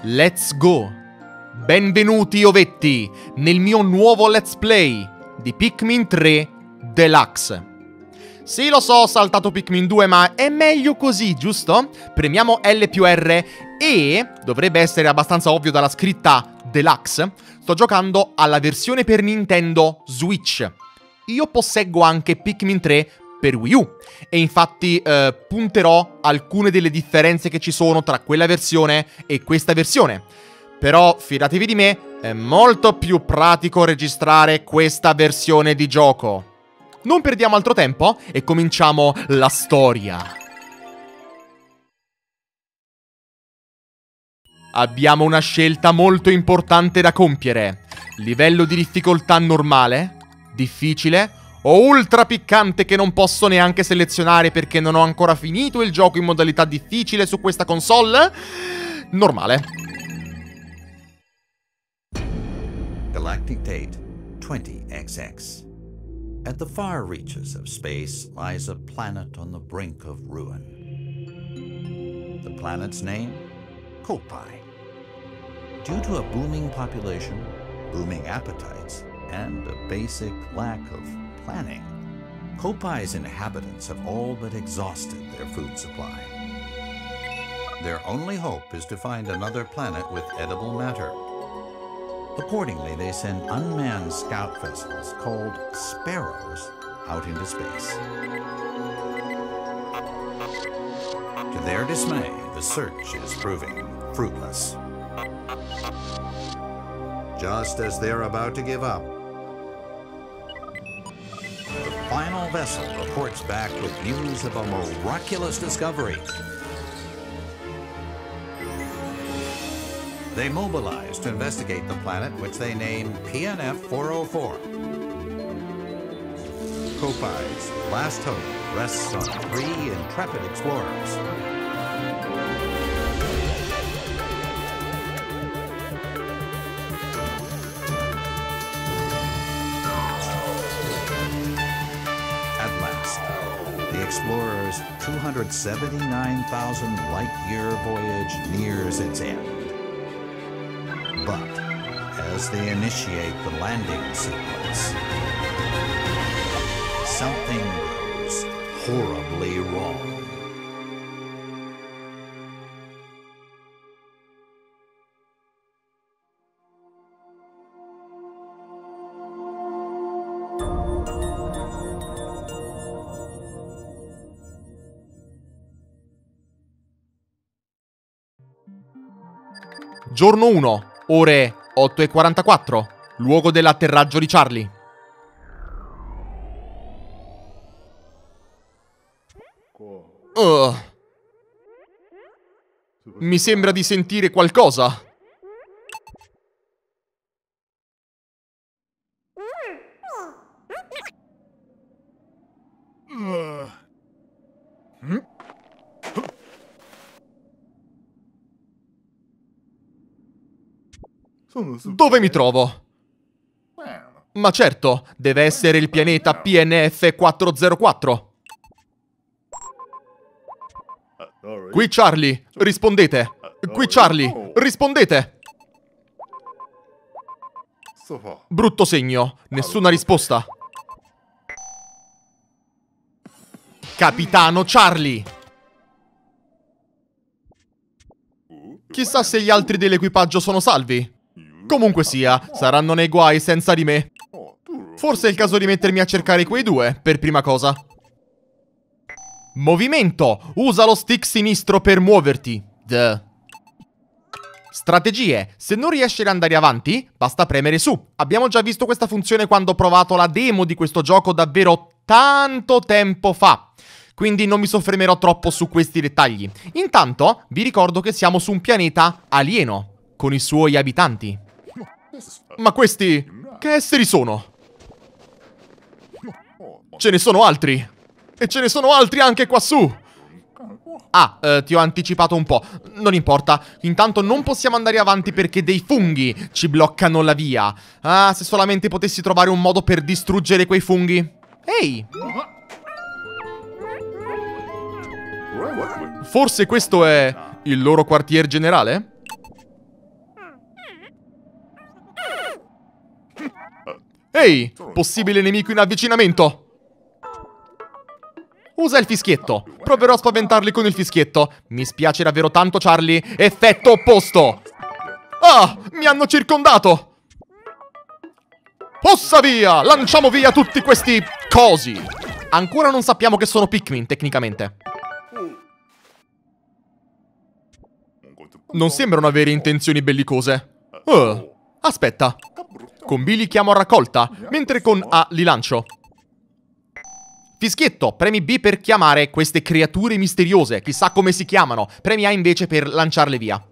Let's go! Benvenuti ovetti nel mio nuovo let's play di Pikmin 3 Deluxe. Sì, lo so, ho saltato Pikmin 2, ma è meglio così, giusto? Premiamo L più R e, dovrebbe essere abbastanza ovvio dalla scritta Deluxe, sto giocando alla versione per Nintendo Switch. Io posseggo anche Pikmin 3 per Wii U e infatti punterò alcune delle differenze che ci sono tra quella versione e questa versione. Però, fidatevi di me, è molto più pratico registrare questa versione di gioco. Non perdiamo altro tempo e cominciamo la storia. Abbiamo una scelta molto importante da compiere. Livello di difficoltà normale, difficile o ultra piccante che non posso neanche selezionare perché non ho ancora finito il gioco in modalità difficile su questa console? Normale. Galactic date 20XX. At the far reaches of space lies a planet on the brink of ruin. The planet's name? Kopai. Due to a booming population, booming appetites, and a basic lack of planning, Kopai's inhabitants have all but exhausted their food supply. Their only hope is to find another planet with edible matter. Accordingly, they send unmanned scout vessels called Sparrows out into space. To their dismay, the search is proving fruitless. Just as they're about to give up, the final vessel reports back with news of a miraculous discovery. They mobilize to investigate the planet, which they name PNF-404. Kopai's last hope rests on 3 intrepid explorers. At last, the explorers' 279,000 light-year voyage nears its end. But as they initiate the landing sequence, something goes horribly wrong. Giorno 1, ore 8:44, luogo dell'atterraggio di Charlie. Mi sembra di sentire qualcosa. Dove mi trovo? Ma certo, deve essere il pianeta PNF-404. Qui Charlie, rispondete. Qui Charlie, rispondete. Brutto segno, nessuna risposta. Capitano Charlie. Chissà se gli altri dell'equipaggio sono salvi. Comunque sia, saranno nei guai senza di me. Forse è il caso di mettermi a cercare quei due, per prima cosa. Movimento! Usa lo stick sinistro per muoverti. Strategie. Se non riesci ad andare avanti, basta premere su. Abbiamo già visto questa funzione quando ho provato la demo di questo gioco davvero tanto tempo fa. Quindi non mi soffermerò troppo su questi dettagli. Intanto, vi ricordo che siamo su un pianeta alieno, con i suoi abitanti. Ma questi, che esseri sono? Ce ne sono altri. E ce ne sono altri anche qua su. Ah, ti ho anticipato un po'. Non importa. Intanto non possiamo andare avanti perché dei funghi ci bloccano la via. Ah, se solamente potessi trovare un modo per distruggere quei funghi. Ehi! Forse questo è il loro quartier generale? Ehi, possibile nemico in avvicinamento. Usa il fischietto. Proverò a spaventarli con il fischietto. Mi spiace davvero tanto, Charlie. Effetto opposto. Ah, mi hanno circondato. Possa via! Lanciamo via tutti questi cosi. Ancora non sappiamo che sono Pikmin, tecnicamente. Non sembrano avere intenzioni bellicose. Aspetta. Con B li chiamo a raccolta, mentre con A li lancio. Fischietto, premi B per chiamare queste creature misteriose. Chissà come si chiamano. Premi A invece per lanciarle via.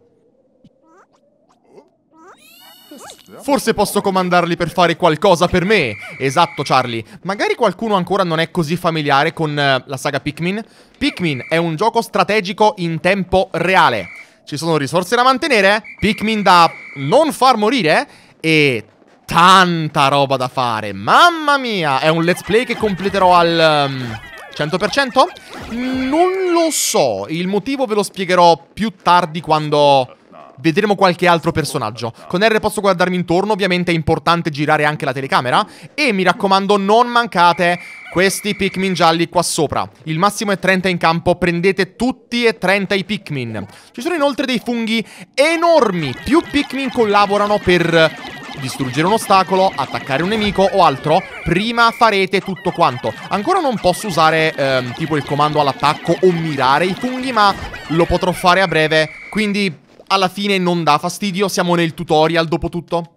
Forse posso comandarli per fare qualcosa per me. Esatto, Charlie. Magari qualcuno ancora non è così familiare con la saga Pikmin. Pikmin è un gioco strategico in tempo reale. Ci sono risorse da mantenere, Pikmin da non far morire e tanta roba da fare. Mamma mia, è un let's play che completerò al 100%? Non lo so, il motivo ve lo spiegherò più tardi quando vedremo qualche altro personaggio. Con R posso guardarmi intorno, ovviamente è importante girare anche la telecamera. E mi raccomando, non mancate questi Pikmin gialli qua sopra. Il massimo è 30 in campo, prendete tutti e 30 i Pikmin. Ci sono inoltre dei funghi enormi. Più Pikmin collaborano per distruggere un ostacolo, attaccare un nemico o altro, prima farete tutto quanto. Ancora non posso usare tipo il comando all'attacco o mirare i funghi, ma lo potrò fare a breve, quindi alla fine non dà fastidio, siamo nel tutorial dopo tutto.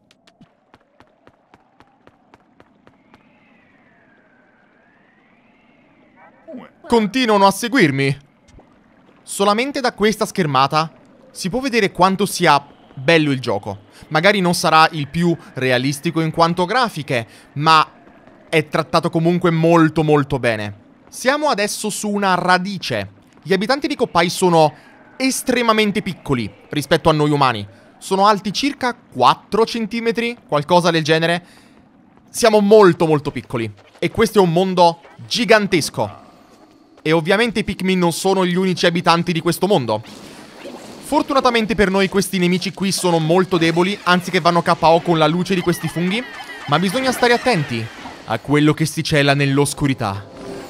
Continuano a seguirmi. Solamente da questa schermata si può vedere quanto sia bello il gioco. Magari non sarà il più realistico in quanto grafiche, ma è trattato comunque molto molto bene. Siamo adesso su una radice. Gli abitanti di Coppai sono estremamente piccoli rispetto a noi umani. Sono alti circa 4 centimetri, qualcosa del genere. Siamo molto molto piccoli. E questo è un mondo gigantesco. E ovviamente i Pikmin non sono gli unici abitanti di questo mondo. Fortunatamente per noi questi nemici qui sono molto deboli, anzi che vanno KO con la luce di questi funghi. Ma bisogna stare attenti a quello che si cela nell'oscurità.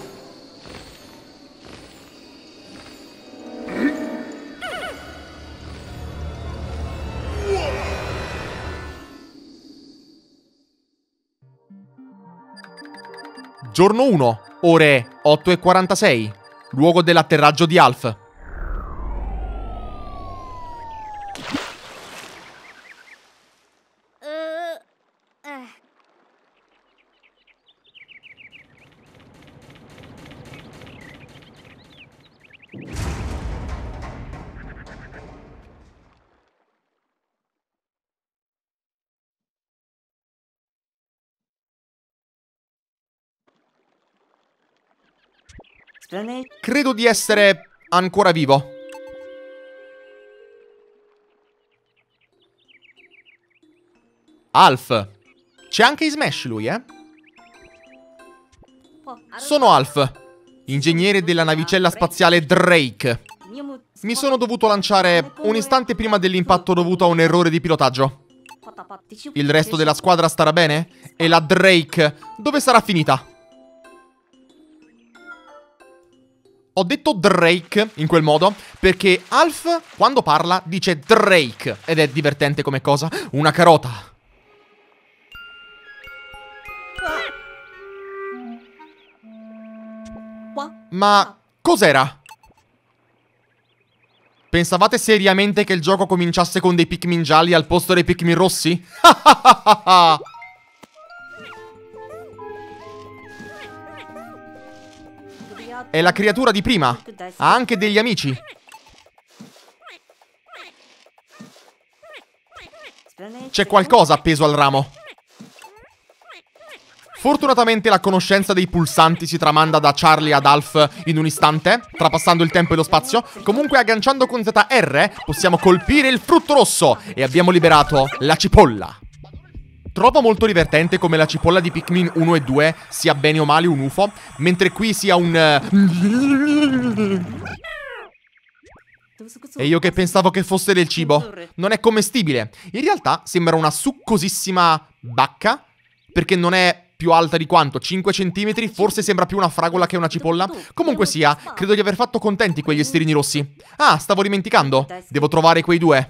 Giorno 1, ore 8:46, luogo dell'atterraggio di Alf. Credo di essere ancora vivo. Alf. C'è anche in Smash lui, eh? Sono Alf, ingegnere della navicella spaziale Drake. Mi sono dovuto lanciare un istante prima dell'impatto dovuto a un errore di pilotaggio. Il resto della squadra starà bene? E la Drake dove sarà finita? Ho detto Drake in quel modo perché Alf, quando parla, dice Drake. Ed è divertente come cosa. Una carota. Ma cos'era? Pensavate seriamente che il gioco cominciasse con dei Pikmin gialli al posto dei Pikmin rossi? È la creatura di prima. Ha anche degli amici. C'è qualcosa appeso al ramo. Fortunatamente la conoscenza dei pulsanti si tramanda da Charlie ad Alf in un istante, trapassando il tempo e lo spazio. Comunque agganciando con ZR possiamo colpire il frutto rosso e abbiamo liberato la cipolla. Trovo molto divertente come la cipolla di Pikmin 1 e 2 sia bene o male un UFO, mentre qui sia un... E io che pensavo che fosse del cibo. Non è commestibile. In realtà sembra una succosissima bacca perché non è più alta di quanto? 5 centimetri? Forse sembra più una fragola che una cipolla? Comunque sia, credo di aver fatto contenti quegli esterini rossi. Ah, stavo dimenticando. Devo trovare quei due.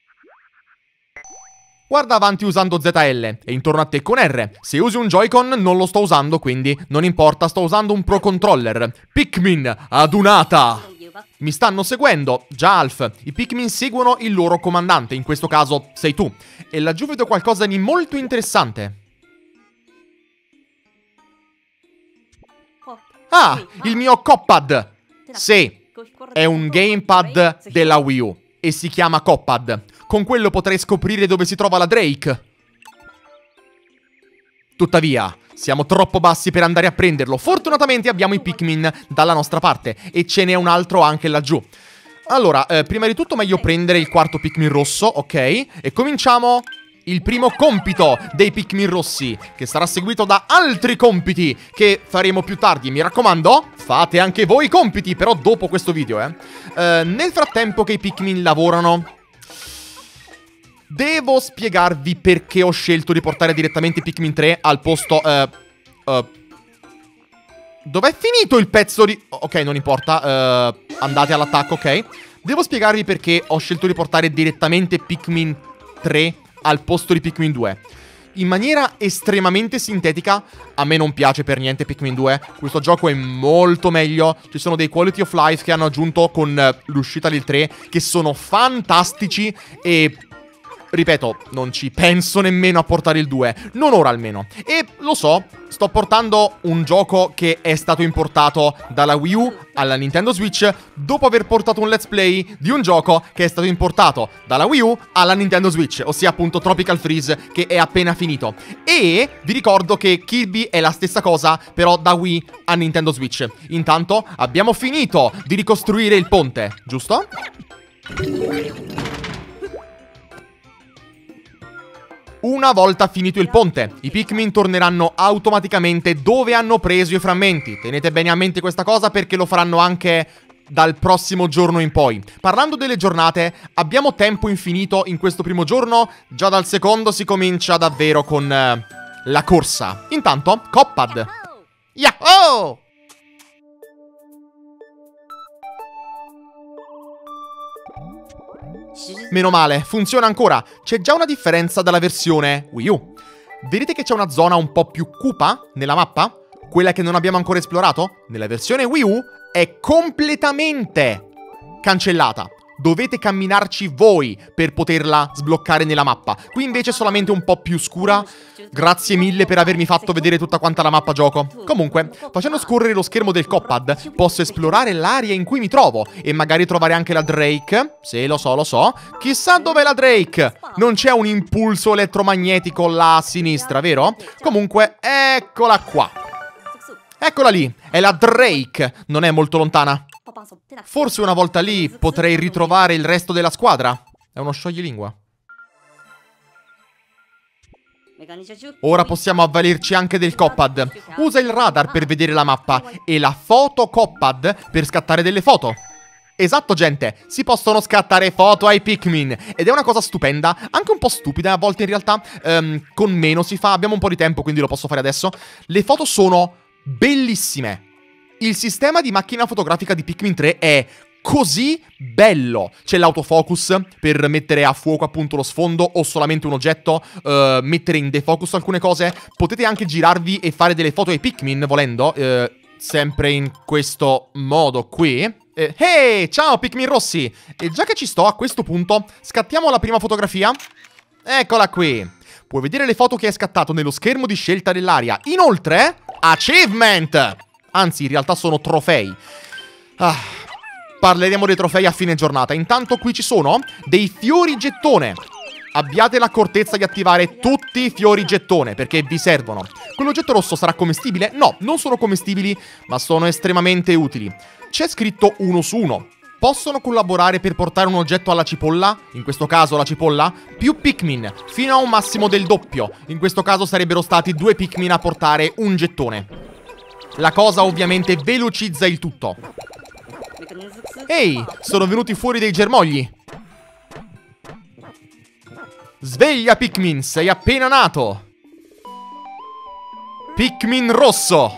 Guarda avanti usando ZL e intorno a te con R. Se usi un Joy-Con non lo sto usando, quindi non importa, sto usando un Pro Controller. Pikmin, adunata! Mi stanno seguendo, già Alf. I Pikmin seguono il loro comandante, in questo caso sei tu. E laggiù vedo qualcosa di molto interessante. Ah, il mio Coppad! Sì, è un gamepad della Wii U e si chiama Coppad. Con quello potrei scoprire dove si trova la Drake. Tuttavia, siamo troppo bassi per andare a prenderlo. Fortunatamente abbiamo i Pikmin dalla nostra parte e ce n'è un altro anche laggiù. Allora, prima di tutto meglio prendere il quarto Pikmin rosso, ok? E cominciamo il primo compito dei Pikmin rossi, che sarà seguito da altri compiti che faremo più tardi. Mi raccomando, fate anche voi i compiti, però dopo questo video, nel frattempo che i Pikmin lavorano, devo spiegarvi perché ho scelto di portare direttamente Pikmin 3 al posto... Dov'è finito il pezzo di... Ok, non importa, andate all'attacco, ok? Devo spiegarvi perché ho scelto di portare direttamente Pikmin 3 al posto di Pikmin 2. In maniera estremamente sintetica, a me non piace per niente Pikmin 2. Questo gioco è molto meglio. Ci sono dei quality of life che hanno aggiunto con l'uscita del 3 che sono fantastici e... ripeto, non ci penso nemmeno a portare il 2. Non ora almeno. E lo so, sto portando un gioco che è stato importato dalla Wii U alla Nintendo Switch dopo aver portato un let's play di un gioco che è stato importato dalla Wii U alla Nintendo Switch, ossia appunto Tropical Freeze, che è appena finito. E vi ricordo che Kirby è la stessa cosa, però da Wii a Nintendo Switch. Intanto abbiamo finito di ricostruire il ponte, giusto? Una volta finito il ponte, i Pikmin torneranno automaticamente dove hanno preso i frammenti. Tenete bene a mente questa cosa perché lo faranno anche dal prossimo giorno in poi. Parlando delle giornate, abbiamo tempo infinito in questo primo giorno. Già dal secondo si comincia davvero con la corsa. Intanto, Coppad. Yahoo! Meno male, funziona ancora. C'è già una differenza dalla versione Wii U. Vedete che c'è una zona un po' più cupa nella mappa? Quella che non abbiamo ancora esplorato? Nella versione Wii U è completamente cancellata. Dovete camminarci voi per poterla sbloccare nella mappa. Qui invece è solamente un po' più scura. Grazie mille per avermi fatto vedere tutta quanta la mappa gioco. Comunque, facendo scorrere lo schermo del Coppad, posso esplorare l'area in cui mi trovo e magari trovare anche la Drake. Sì, lo so, lo so. Chissà dov'è la Drake. Non c'è un impulso elettromagnetico là a sinistra, vero? Comunque, eccola qua. Eccola lì, è la Drake. Non è molto lontana. Forse una volta lì potrei ritrovare il resto della squadra. È uno scioglilingua. Ora possiamo avvalerci anche del Coppad. Usa il radar per vedere la mappa e la foto Coppad per scattare delle foto. Esatto, gente, si possono scattare foto ai Pikmin ed è una cosa stupenda, anche un po' stupida a volte in realtà. Con meno si fa, abbiamo un po' di tempo, quindi lo posso fare adesso. Le foto sono bellissime. Il sistema di macchina fotografica di Pikmin 3 è così bello. C'è l'autofocus per mettere a fuoco appunto lo sfondo o solamente un oggetto, mettere in defocus alcune cose. Potete anche girarvi e fare delle foto ai Pikmin volendo, sempre in questo modo qui. Hey, ciao Pikmin rossi! E già che ci sto, a questo punto scattiamo la prima fotografia. Eccola qui. Puoi vedere le foto che hai scattato nello schermo di scelta dell'area. Inoltre, achievement! Anzi, in realtà sono trofei. Parleremo dei trofei a fine giornata. Intanto qui ci sono dei fiori gettone. Abbiate l'accortezza di attivare tutti i fiori gettone, perché vi servono. Quell'oggetto rosso sarà commestibile? No, non sono commestibili, ma sono estremamente utili. C'è scritto 1 su 1. Possono collaborare per portare un oggetto alla cipolla, in questo caso la cipolla, più Pikmin, fino a un massimo del doppio. In questo caso sarebbero stati 2 Pikmin a portare un gettone. La cosa ovviamente velocizza il tutto. Ehi, sono venuti fuori dei germogli. Sveglia Pikmin, sei appena nato. Pikmin rosso.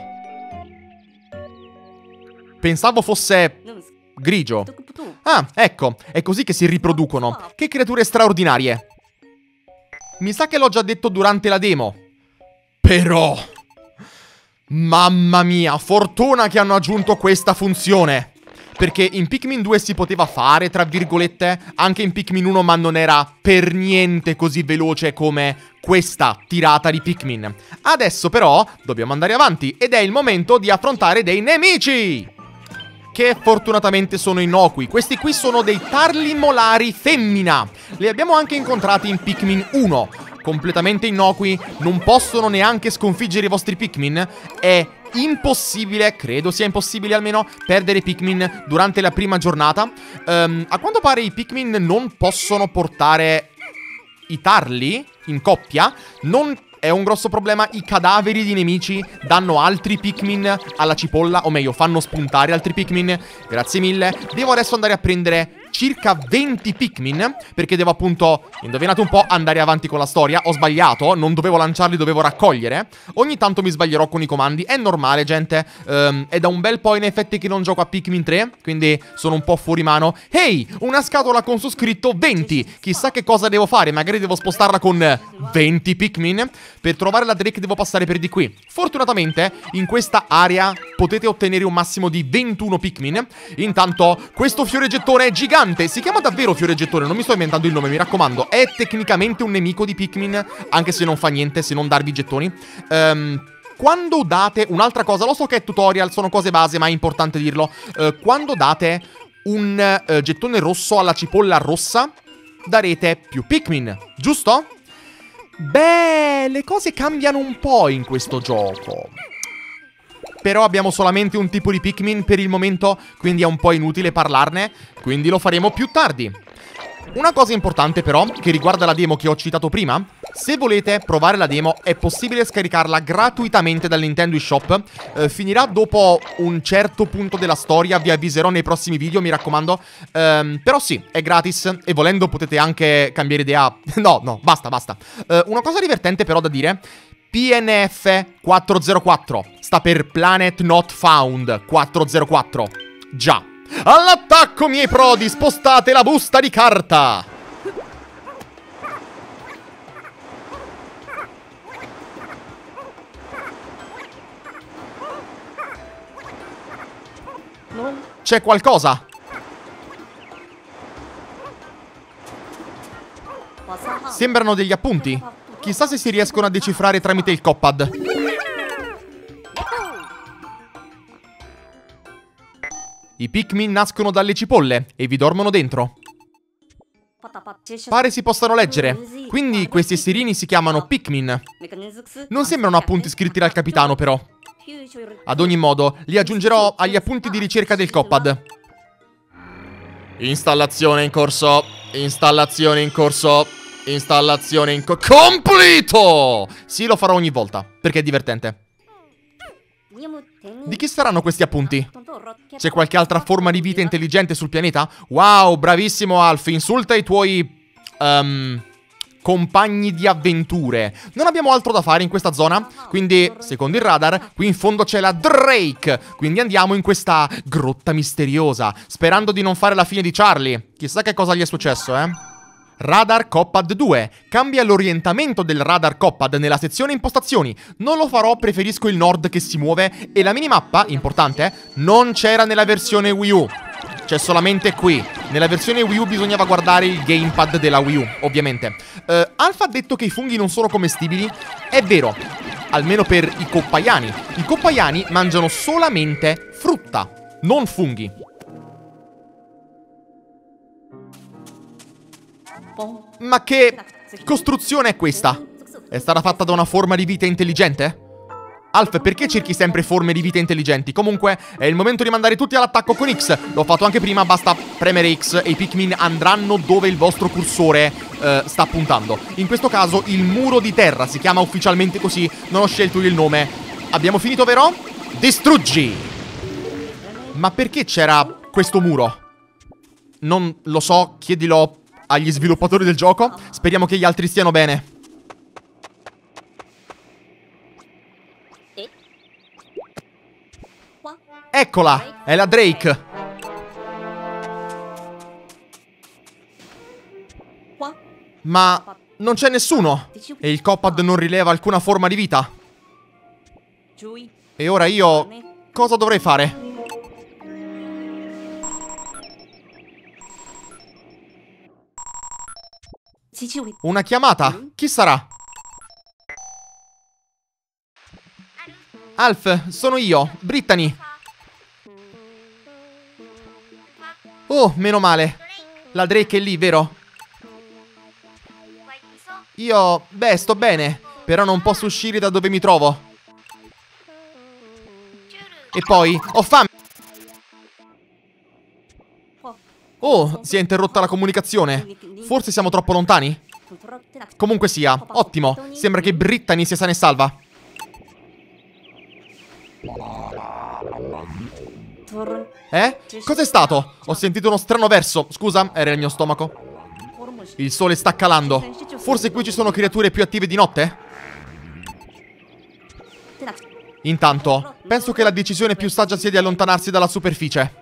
Pensavo fosse grigio. Ah, ecco, è così che si riproducono. Che creature straordinarie. Mi sa che l'ho già detto durante la demo. Però, mamma mia, fortuna che hanno aggiunto questa funzione. Perché in Pikmin 2 si poteva fare, tra virgolette, anche in Pikmin 1, ma non era per niente così veloce come questa tirata di Pikmin. Adesso però dobbiamo andare avanti ed è il momento di affrontare dei nemici, che fortunatamente sono innocui. Questi qui sono dei tarli molari femmina. Li abbiamo anche incontrati in Pikmin 1. Completamente innocui, non possono neanche sconfiggere i vostri Pikmin. È impossibile, credo sia impossibile almeno, perdere Pikmin durante la prima giornata. A quanto pare i Pikmin non possono portare i tarli in coppia. Non è un grosso problema. I cadaveri di nemici danno altri Pikmin alla cipolla, o meglio, fanno spuntare altri Pikmin. Grazie mille. Devo adesso andare a prendere circa 20 Pikmin, perché devo appunto, indovinate un po', andare avanti con la storia. Ho sbagliato, non dovevo lanciarli, dovevo raccogliere. Ogni tanto mi sbaglierò con i comandi, è normale, gente. È da un bel po' in effetti che non gioco a Pikmin 3, quindi sono un po' fuori mano. Ehi, una scatola con su scritto 20. Chissà che cosa devo fare, magari devo spostarla con 20 Pikmin. Per trovare la Drake devo passare per di qui. Fortunatamente in questa area potete ottenere un massimo di 21 Pikmin. Intanto questo fiore gettone è gigante. Si chiama davvero fiore gettone, non mi sto inventando il nome, mi raccomando. È tecnicamente un nemico di Pikmin, anche se non fa niente se non darvi gettoni. Quando date un'altra cosa, lo so che è tutorial, sono cose base, ma è importante dirlo. Quando date un gettone rosso alla cipolla rossa, darete più Pikmin, giusto? Beh, le cose cambiano un po' in questo gioco. Però abbiamo solamente un tipo di Pikmin per il momento, quindi è un po' inutile parlarne, quindi lo faremo più tardi. Una cosa importante però, che riguarda la demo che ho citato prima: se volete provare la demo è possibile scaricarla gratuitamente dal Nintendo eShop. Finirà dopo un certo punto della storia, vi avviserò nei prossimi video, mi raccomando. Però sì, è gratis e volendo potete anche cambiare idea. No, basta. Una cosa divertente però da dire: PNF 404 sta per Planet Not Found 404. Già. All'attacco, miei prodi, spostate la busta di carta! C'è qualcosa? Sembrano degli appunti. Chissà se si riescono a decifrare tramite il Coppad. I Pikmin nascono dalle cipolle e vi dormono dentro. Pare si possano leggere, quindi questi esserini si chiamano Pikmin. Non sembrano appunti scritti dal capitano, però. Ad ogni modo, li aggiungerò agli appunti di ricerca del Coppad. Installazione in corso. Installazione in corso. Installazione in corso. Completo! Sì, lo farò ogni volta, perché è divertente. Di chi saranno questi appunti? C'è qualche altra forma di vita intelligente sul pianeta? Wow, bravissimo Alf, insulta i tuoi compagni di avventure. Non abbiamo altro da fare in questa zona, quindi, secondo il radar, qui in fondo c'è la Drake. Quindi andiamo in questa grotta misteriosa, sperando di non fare la fine di Charlie. Chissà che cosa gli è successo, Radar Coppad 2. Cambia l'orientamento del radar Coppad nella sezione impostazioni. Non lo farò, preferisco il nord che si muove. E la minimappa, importante, non c'era nella versione Wii U. C'è solamente qui. Nella versione Wii U bisognava guardare il gamepad della Wii U, ovviamente. Alpha ha detto che i funghi non sono commestibili. È vero, almeno per i coppaiani. I coppaiani mangiano solamente frutta, non funghi. Ma che costruzione è questa? È stata fatta da una forma di vita intelligente? Alf, perché cerchi sempre forme di vita intelligenti? Comunque, è il momento di mandare tutti all'attacco con X. L'ho fatto anche prima, basta premere X e i Pikmin andranno dove il vostro cursore sta puntando. In questo caso il muro di terra si chiama ufficialmente così, non ho scelto io il nome. Abbiamo finito, vero? Distruggi! Ma perché c'era questo muro? Non lo so, chiedilo agli sviluppatori del gioco. Speriamo che gli altri stiano bene. Eccola, è la Drake. Ma non c'è nessuno. E il Copad non rileva alcuna forma di vita. E ora io... cosa dovrei fare? Una chiamata? Chi sarà? Alf, sono io, Brittany. Oh, meno male. La Drake è lì, vero? Io, beh, sto bene, però non posso uscire da dove mi trovo. E poi, ho fame. Oh, si è interrotta la comunicazione. Forse siamo troppo lontani? Comunque sia, ottimo. Sembra che Brittany sia sana e salva. Cos'è stato? Ho sentito uno strano verso. Scusa, era il mio stomaco. Il sole sta calando. Forse qui ci sono creature più attive di notte? Intanto, penso che la decisione più saggia sia di allontanarsi dalla superficie.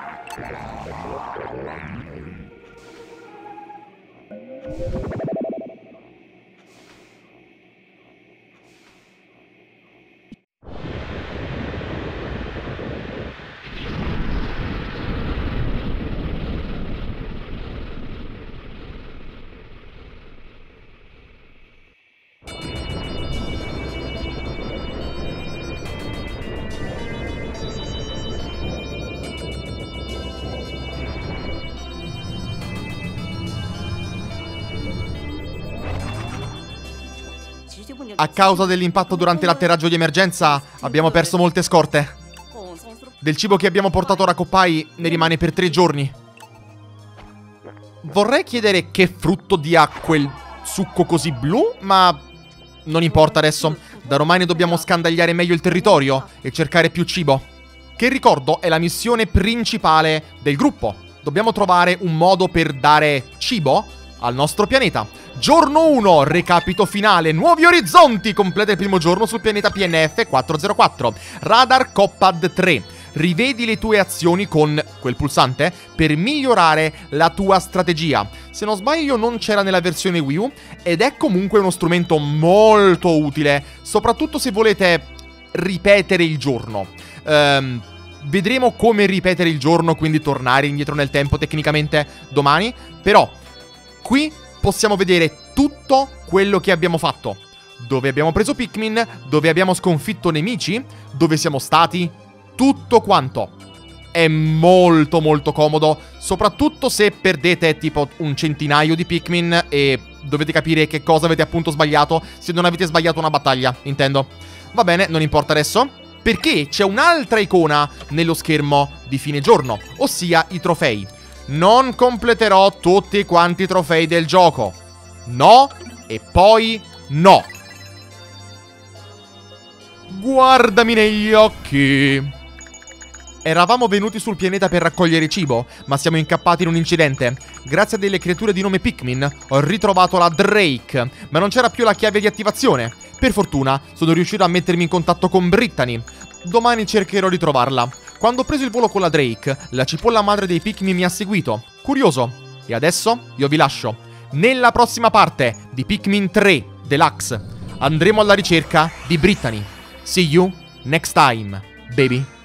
A causa dell'impatto durante l'atterraggio di emergenza abbiamo perso molte scorte. Del cibo che abbiamo portato a Rakopai ne rimane per 3 giorni. Vorrei chiedere che frutto dia quel succo così blu, ma non importa adesso. Da domani dobbiamo scandagliare meglio il territorio e cercare più cibo. Che ricordo è la missione principale del gruppo. Dobbiamo trovare un modo per dare cibo al nostro pianeta. Giorno 1, recapito finale, nuovi orizzonti, completa il primo giorno sul pianeta PNF 404. Radar Copad 3. Rivedi le tue azioni con quel pulsante per migliorare la tua strategia. Se non sbaglio non c'era nella versione Wii U ed è comunque uno strumento molto utile, soprattutto se volete ripetere il giorno. Vedremo come ripetere il giorno, quindi tornare indietro nel tempo tecnicamente domani, però qui possiamo vedere tutto quello che abbiamo fatto. Dove abbiamo preso Pikmin, dove abbiamo sconfitto nemici, dove siamo stati, tutto quanto. È molto molto comodo, soprattutto se perdete tipo un centinaio di Pikmin e dovete capire che cosa avete appunto sbagliato, se non avete sbagliato una battaglia, intendo. Va bene, non importa adesso, perché c'è un'altra icona nello schermo di fine giorno, ossia i trofei. Non completerò tutti quanti i trofei del gioco. No, e poi no. Guardami negli occhi. Eravamo venuti sul pianeta per raccogliere cibo, ma siamo incappati in un incidente. Grazie a delle creature di nome Pikmin, ho ritrovato la Drake, ma non c'era più la chiave di attivazione. Per fortuna, sono riuscito a mettermi in contatto con Brittany. Domani cercherò di trovarla. Quando ho preso il volo con la Drake, la cipolla madre dei Pikmin mi ha seguito. Curioso. E adesso io vi lascio. Nella prossima parte di Pikmin 3 Deluxe andremo alla ricerca di Brittany. See you next time, baby.